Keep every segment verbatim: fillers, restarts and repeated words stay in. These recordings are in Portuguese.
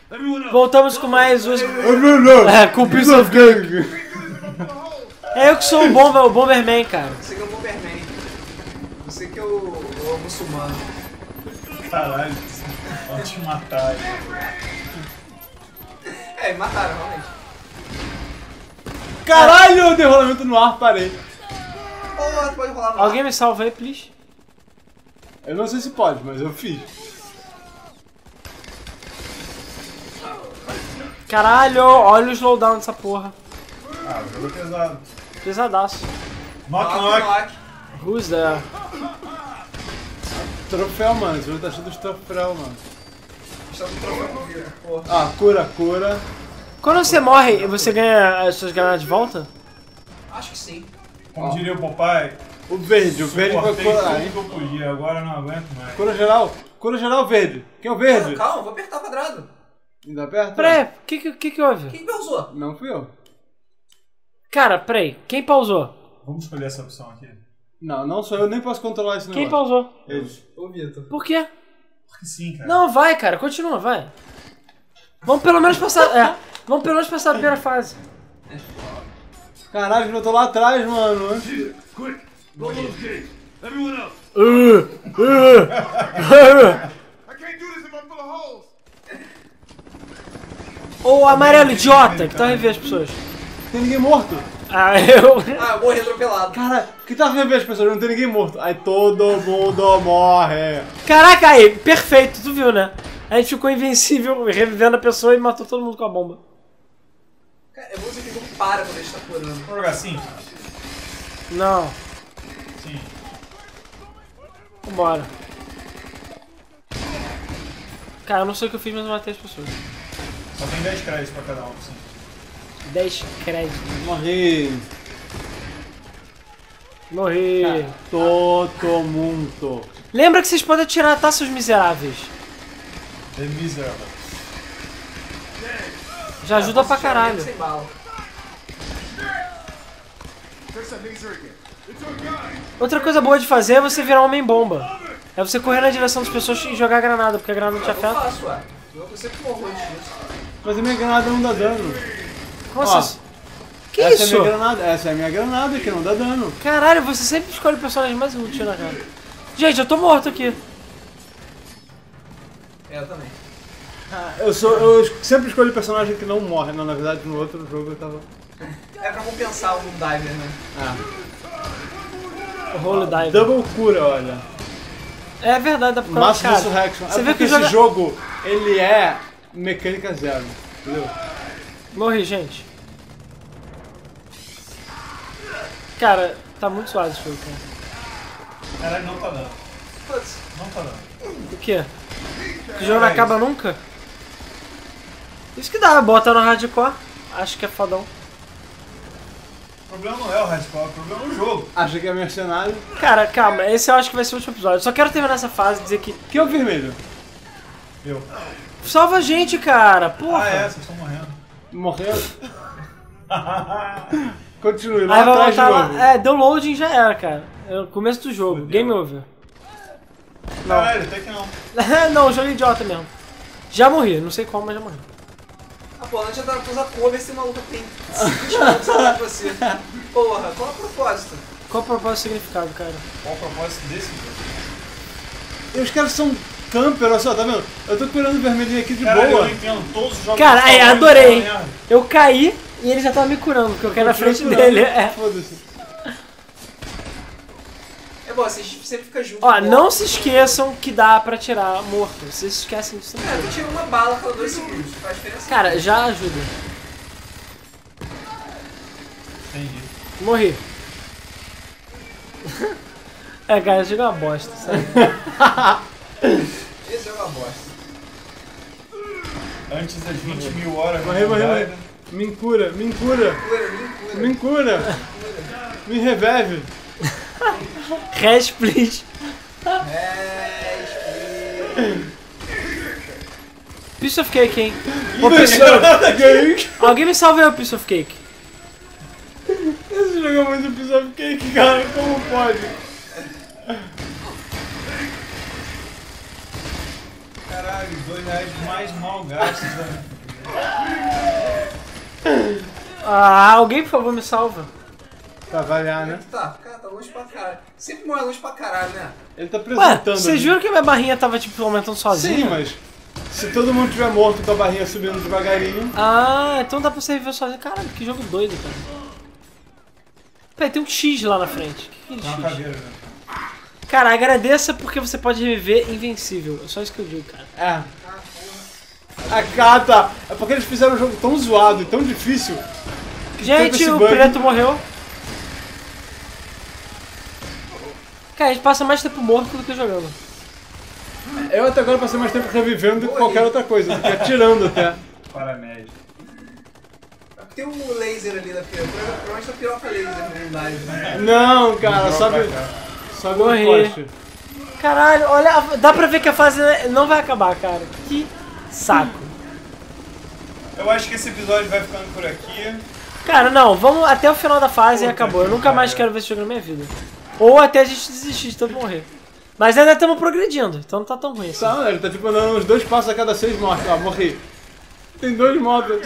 Voltamos com mais os... É, com o Piece of Cake. É eu que sou o, bomba, o Bomberman, cara. Você que é o Bomberman. Você que é o, o muçulmano. Caralho, vão te matar. É, me mataram, realmente. Caralho, o derrolamento no ar, parei. Oh, pode rolar no Alguém me salva aí, please? Eu não sei se pode, mas eu fiz. Caralho, olha o slowdown dessa porra. Ah, o jogo é pesado. Pesadaço. Knock, Knock, knock. knock. Who's there? Troféu, mano. Você tá achando dos troféu, mano. Está no troféu com vida, porra. Ah, cura, cura. Quando você morre, você ganha as suas granadas de volta? Acho que sim. Como diria o papai, O verde, o verde vai suportei curar, tudo hein? que eu podia, agora eu não aguento mais. Cura geral. Cura geral verde. Quem é o Ah, verde? calma, vou apertar o quadrado. Ainda perto? Peraí, o que, que, que que houve? Quem que pausou? Não fui eu. Cara, peraí, quem pausou? Vamos escolher essa opção aqui. Não, não sou eu, nem posso controlar esse Quem negócio. pausou? Eles. O Vitor. Por quê? Porque sim, cara. Não, vai, cara, continua, vai. Vamos pelo menos passar. É, vamos pelo menos passar a primeira fase. Caralho, eu tô lá atrás, mano. Uh, uh, Ô, amarelo idiota, que tá revendo as pessoas. Tem ninguém morto. Ah, eu. Ah, eu morri atropelado. Cara, que tá vendo as pessoas? Não tem ninguém morto. Aí todo mundo morre. Caraca, aí, perfeito, tu viu, né? A gente ficou invencível, revivendo a pessoa e matou todo mundo com a bomba. Cara, eu vou dizer que ele não para quando a gente tá curando. Vamos jogar assim? Não, Sim. vambora. Cara, eu não sei o que eu fiz, mas eu matei as pessoas. Só tem dez créditos pra cada um, sim. dez créditos. Morri. Morri. Todo mundo. Lembra que vocês podem tirar taças miseráveis. The Miserable. Já ajuda pra Posso tirar caralho. mesmo sem bala. Outra coisa boa de fazer é você virar homem-bomba. É você correr na direção das pessoas e jogar granada, porque a granada não te Eu afeta. faço, ué. Eu sempre morro antes disso. Mas a minha granada não dá dano. Como Ó, assim? Que essa isso? É a minha granada, essa é a minha granada que não dá dano. Caralho, você sempre escolhe o personagem mais útil, né, cara? Gente, eu tô morto aqui. É, eu também. Eu, sou, eu sempre escolho personagem que não morre. Não, na verdade, no outro jogo eu tava... É pra compensar o Moondiver, né? Ah, Holy Dive. double cura, olha. É verdade, dá pra Mass cara, Resurrection. Você É vê porque que esse joga... jogo, ele é mecânica zero. Entendeu? Morri, gente. Cara, tá muito suave esse jogo, cara. Caralho, não tá dando. Putz, Não tá dando. O quê? Que o jogo não acaba nunca? Isso que dá, bota no hardcore. Acho que é fodão. O problema não é o hardcore, o problema é o jogo. Acha que é mercenário. Cara, calma, esse eu acho que vai ser o último episódio. Só quero terminar essa fase e dizer que... Quem é o vermelho? Eu. Salva a gente, cara! Porra! Ah, é, vocês estão morrendo. Morreu? Continue, lá Aí vai atrás de voltar novo. lá. É, deu loading já era, cara. É o começo do jogo. Fudeu. Game over. Caralho, até que não. Não, jogo idiota mesmo. Já morri, não sei como, mas já morri. ah, pô, antes de dar pra usar cover, esse maluco tem vinte minutos atrás de você. Porra, qual é o propósito? Qual o propósito e significado, cara? Qual o propósito desse jogo? E os caras são camper, olha só, tá vendo? Eu tô curando o vermelhinho aqui de Caralho, eu boa. não entendo. Todos os jogos Cara, que é, falam adorei. essa merda. Eu caí e ele já tava me curando, porque eu caí na frente Curando. dele. É. Foda-se. É bom, vocês sempre ficam juntos. Ó, no não bloco. se esqueçam que dá pra tirar morto. Vocês esquecem disso É, também. tu tira uma bala a cada dois segundos. Faz diferença. Cara, já ajuda. Entendi. Morri. É, cara, esse jogo é uma bosta, sabe? Esse é uma bosta. Antes das vinte mil horas. Morri, no morri, morri. Dive. Me cura, me cura, Cura, nem cura. me cura. Me revive. Res, please. É, Piece of cake, hein? Ô, piece... Alguém me salve aí o piece of cake. Esse jogo é muito piece of cake, cara. Como pode? Caralho, dois oportunidades mais mal gastas. Né? Ah, alguém por favor me salva. Pra variar, Como é né? que tá? Cara, tá longe pra caralho. Sempre morre longe pra caralho, né? Ele tá Ué, apresentando. vocês ali. viram que a minha barrinha tava tipo aumentando sozinha? Sim, mas se todo mundo tiver morto com a barrinha subindo devagarinho. Ah, então dá pra você reviver sozinho. Caralho, que jogo doido, cara. Peraí, tem um X lá na frente. O que, que é Tá uma X? caveira, né? Cara, agradeça porque você pode reviver invencível. É só isso que eu digo, cara. É. A cata. É porque eles fizeram um jogo tão zoado e tão difícil. que teve Gente, esse o bug. preto morreu. Cara, a gente passa mais tempo morto do que jogando. Eu até agora passei mais tempo revivendo do que qualquer outra coisa, do que atirando até. Paramédio. Tem um laser ali da piroca. Provavelmente a piroca laser no live, né? Não, cara, Joga sobe. pra cá. Sobe Morri. um poste. Caralho, olha, dá pra ver que a fase não vai acabar, cara. Que saco. Eu acho que esse episódio vai ficando por aqui. Cara, não, vamos até o final da fase e Puta acabou. Eu que nunca mais pariu. quero ver esse jogo na minha vida. Ou até a gente desistir de tanto morrer. Mas ainda estamos progredindo, então não tá tão ruim assim. Tá, ele tá tipo andando uns dois passos a cada seis mortes. Ah, morri. Tem dois motos.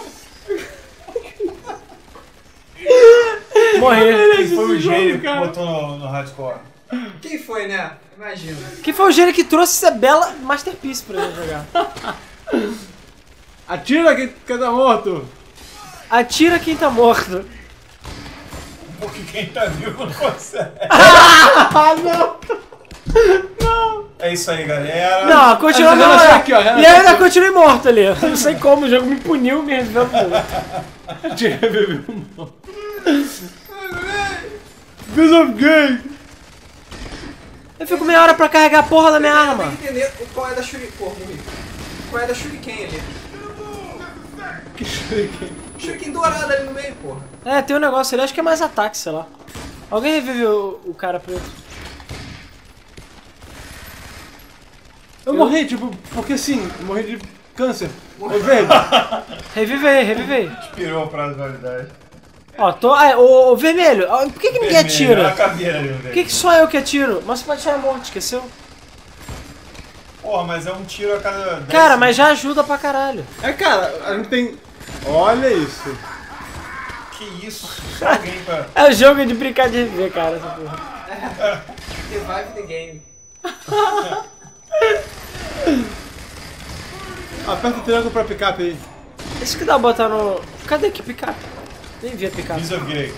Morrer. Quem foi o esse gênio jogo, que cara. botou no, no hardcore? Quem foi, né? Imagina. Que foi o gênio que trouxe essa bela Masterpiece pra gente jogar. Atira quem, quem tá morto. Atira quem tá morto. Porque quem tá vivo não consegue. Ah, não! É isso aí, galera. Não, continua Ah, não, Renan, é. aqui, ó, Renan, E eu ainda aqui. continuei morto ali. Eu não sei como, o jogo me puniu, me reviveu tudo. Te reviveu um morto. Because of gay! Eu fico meia hora pra carregar a porra da minha Eu arma. tenho que entender qual é da Shuriken. Porra, morri. Qual é da Shuriken ali. Que shuriken. Shuriken dourada ali no meio, porra. É, tem um negócio ali, acho que é mais ataque, sei lá. Alguém reviveu o, o cara preto? Eu morri, tipo, porque sim, eu morri de câncer. Ô, verde. Revive aí, revive aí. Expirou o prazo de validade. Ó, tô. Ah, ô, ô, vermelho, ó, por que, que ninguém Vermelho, olha a atira? caveira ali, Por velho. que, que só eu que atiro? Mas você pode tirar morto, esqueceu? Porra, mas é um tiro a cada dez Cara, mas já ajuda pra caralho. É, cara, a gente tem... Olha isso. Que isso? Só alguém pra... É o jogo de brincar de reviver, cara, essa porra. Revive the game. Aperta o triângulo pra picape aí. Isso que dá pra botar no. Cadê que picape? Nem vi a picape. Piece of gay.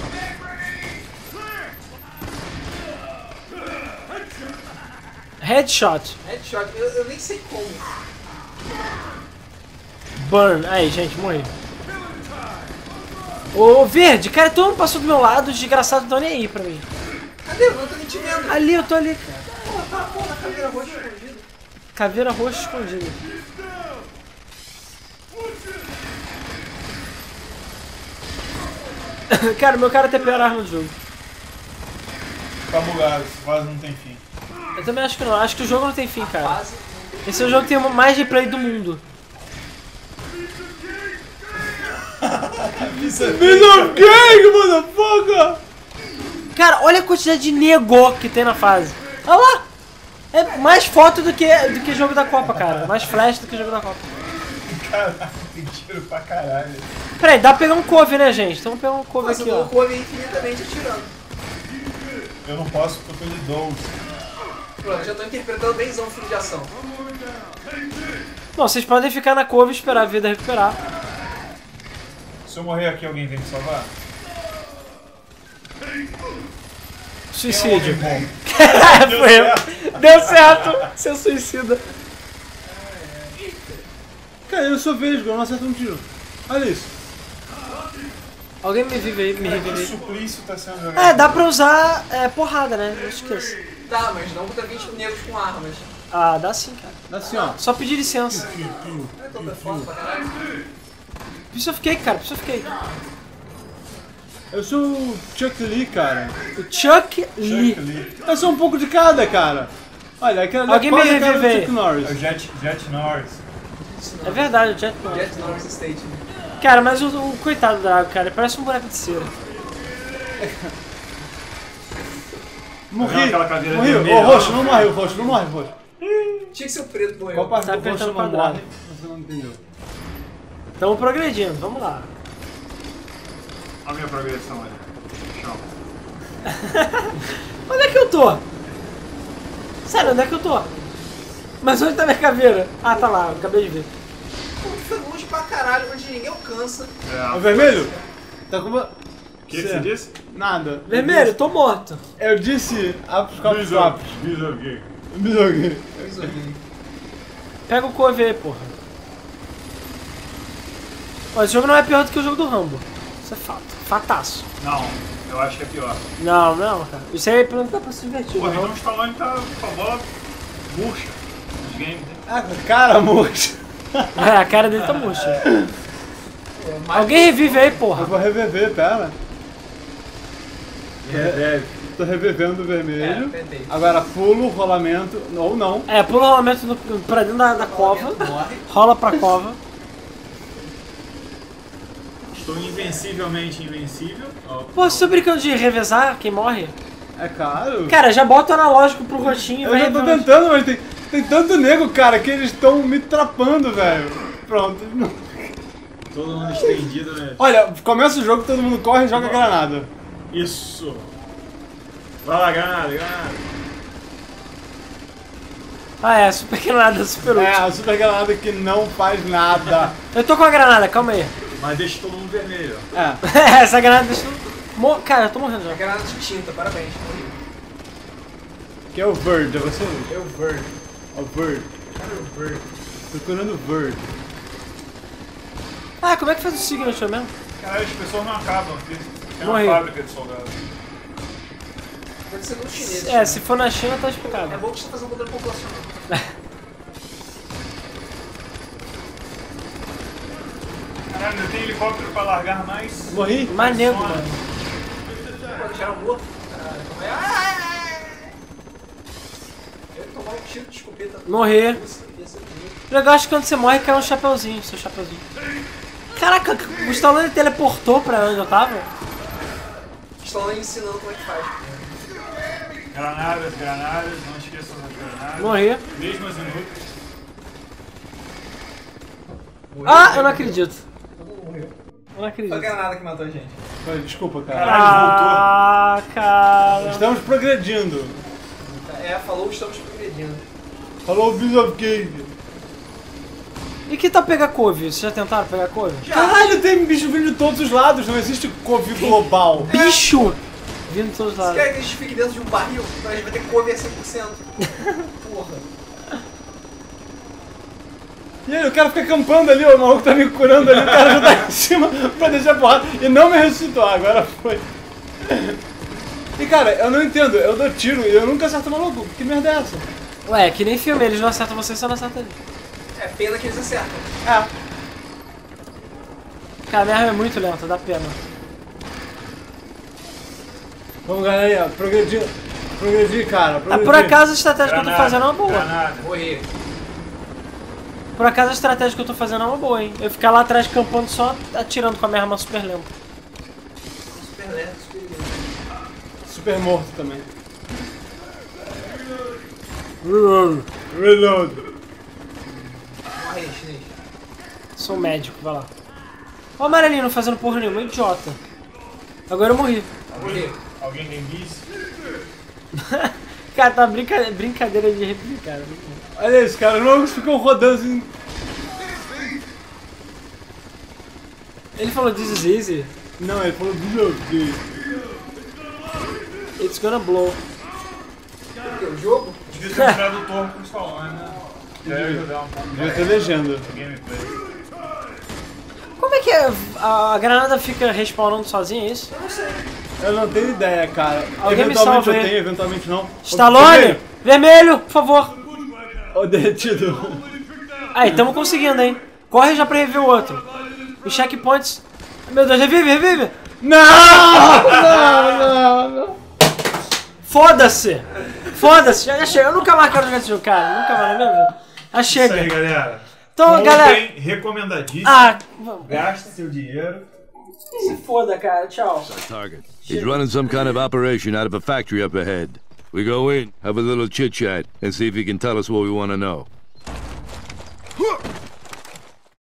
Headshot. Headshot, eu, eu nem sei como. Burn. Aí, gente, morri. Ô, verde, cara, todo mundo passou do meu lado, os desgraçados não estão nem aí pra mim. Cadê? Eu não tô nem te vendo. Ali, eu tô ali, cara. Porra, tá porra, a caveira roxa escondida. Caveira roxa escondida. Cara, meu cara tem a pior arma do jogo. Tá bugado, esse vaso não tem fim. Eu também acho que não. Acho que o jogo não tem fim, cara. Quase. Esse é o jogo que tem o mais replay do mundo. Piece of Piece of gay, motherfucker! Cara, olha a quantidade de nego que tem na fase. Olha lá! É mais foto do que, do que jogo da Copa, cara. Mais flash do que jogo da Copa. Caralho, tem tiro pra caralho. Peraí, dá pra pegar um couve, né, gente? Então vamos pegar um couve Nossa, aqui, eu ó. tô com infinitamente atirando. Eu não posso porque eu tô de doze. Pronto, já tô interpretando bemzão o filme de ação. Bom, vocês podem ficar na couve e esperar a vida recuperar. Se eu morrer aqui, alguém vem me salvar? Suicídio. Tem um homem bom. Foi eu. Deu certo. Seu suicida. Cara, eu sou vesgo, eu não acerto um tiro. Olha isso. Alguém me vive aí, me Que revive aí. suplício tá sendo jogado. É, dá pra usar é, porrada, né? Não esqueça. Tá, mas não contra vinte negros com armas. Ah, dá sim, cara. Dá assim, ó. Só pedir licença. Não é tão foda pra caralho. Piece of cake, cara. Piece of cake. Eu sou o Chuck Lee, cara. O Chuck Lee. Chuck Lee. Eu sou um pouco de cada, cara. Olha, aquela ali é Alguém me quase a cara do revive aí. Chuck É o Norris. Jet, Jet Norris. É verdade, o Jet Norris. Jet Norris State. Cara, mas o, o coitado do Drago, cara, ele parece um boneco de cera. Morri. aquela cadeira Morri. vermelha? Ô, roxo, não morre, o roxo, não morre, o roxo. Tinha que ser o preto, morreu. Qual parte Tá do posto apertando não quadrado. morre? Você não entendeu. Tamo progredindo, vamos lá. Olha a minha progressão ali. Chão. Onde é que eu tô? Sério, onde é que eu tô? Mas onde tá minha caveira? Ah, tá lá, eu acabei de ver. Pô, tu foi longe pra caralho, onde ninguém alcança. É. O vermelho? Tá com... O que que você disse? Nada. Vermelho, tô morto. Eu disse... Apos, copos, Visual. copos. Visual gay. Bisogue. Pega o couve aí, porra. Ó, esse jogo não é pior do que o jogo do Rambo. Isso é fato. Fataço. Não, eu acho que é pior. Não, não, cara. Isso aí pelo menos dá pra se divertir. Porra, não? então o Stallone tá com a bola murcha nos games, né? Ah, cara, murcha. É, a cara dele tá murcha. Alguém revive aí, Eu porra. vou reviver, pera. É, Tô revivendo o É, vermelho. tentei. Agora pulo, rolamento, ou não. É, pula o rolamento no, pra dentro da, da cova. Morre. Rola pra cova. Estou invencivelmente invencível. Ó, Pô, você tá brincando de revezar quem morre? É claro. Cara, já bota o analógico pro roxinho e Eu vai já tô rever- tentando, mas tem, tem tanto nego, cara, que eles estão me trapando, velho. Pronto. todo mundo estendido, né? Olha, começa o jogo, todo mundo corre e joga granada. Isso. Vai lá, granada, granada. Ah, é, super granada, super útil. É, a super granada que não faz nada. Eu tô com a granada, calma aí. Mas deixa todo mundo vermelho. É. Essa granada deixa... Mo... Cara, eu tô morrendo já. Granada de tinta, parabéns. Morri. Que é o Verde, é você? Eu verde. É o Verde. Cara, eu verde. Procurando o Verde. Ah, como é que faz o signature mesmo? Caralho, as pessoas não acabam aqui. É uma Morri. fábrica de soldados. Pode ser no chinês. É, se for na China, tá É explicado. bom que você tá fazendo controle populacional. Caralho, eu tenho helicóptero pra largar mais. Morri? Maneiro, Só- mano. Pode gerar um morto. Caralho, calma aí. Ai, ai, ai. Eu ia tomar um tiro de escopeta. Morrer. Isso, ia ser bonito. O legal é que quando você morre, cai um chapeuzinho, seu chapeuzinho. Caraca, o Stallone teleportou pra onde eu tava? Estão ensinando como é que faz. Granadas, granadas, não esqueçam das granadas. Morri. Mesmas inúteis. Ah, eu não acredito. Morreu. Eu não Foi a acredito. granada que matou a gente. Foi, desculpa, cara. Caralho, Ah, cara. Estamos progredindo. É, falou, estamos progredindo. Falou o Piece of Cake. E que tal pegar couve? Vocês já tentaram pegar couve? Caralho, tem bicho vindo de todos os lados, não existe couve global. Bicho! Vindo de todos os Você lados. quer que a gente fique dentro de um barril? Então a gente vai ter que comer cem por cento. Porra. E aí, o cara fica acampando ali, o maluco tá me curando ali, o cara já tá em cima pra deixar porrada. E não me ressuscitou, agora foi. E cara, eu não entendo, eu dou tiro e eu nunca acerto o maluco. Que merda é essa? Ué, que nem filme, eles não acertam você, você não acerta eles. É pena que eles acertam. É. Cara, a minha arma é muito lenta, dá pena. Vamos, galera, progredir. Progredir, cara. Ah, Progredir. por acaso a estratégia que eu tô Granada, fazendo é uma boa. Granada. Morrer. Por acaso a estratégia que eu tô fazendo é uma boa, hein? Eu ficar lá atrás campando só atirando com a minha arma super lenta. Super lento, super lento. Super morto também. Reload. Morre aí, chinês. Sou médico, vai lá. Ó o amarelinho não fazendo porra nenhuma, idiota. Agora eu morri. Morrer. Alguém tem bis? Cara, tá brinca... brincadeira de replicar, cara. Olha isso, cara, os malucos ficam rodando assim. Ele falou this is easy, Não, ele falou Piece it's gonna blow. O quê? O jogo? Devia ter um tradutor pro Stallone, né? Já ia ajudar um pouco Devia ter legenda. no gameplay. Como é que é? A, a granada fica respawnando sozinha, é isso? Eu não sei. Eu não tenho ideia, cara. Alguém me eventualmente salva eu aí. tenho, eventualmente não. Stallone! Vermelho, por favor. Ô, derretido. Aí, tamo conseguindo, hein? Corre já pra rever o outro. Os checkpoints... Meu Deus, revive, revive! Não! Não, não, não. Foda-se! Foda-se, já chega. Eu nunca mais quero jogar esse jogo, cara. Nunca mais, não é mesmo? Já Isso aí, chega. galera. Então, Comprem, galera... recomendadíssimo. Ah, Gasta seu dinheiro. se foda, cara. Tchau. Target. He's running some kind of operation out of a factory up ahead. We go in, have a little chit-chat, and see if he can tell us what we want to know.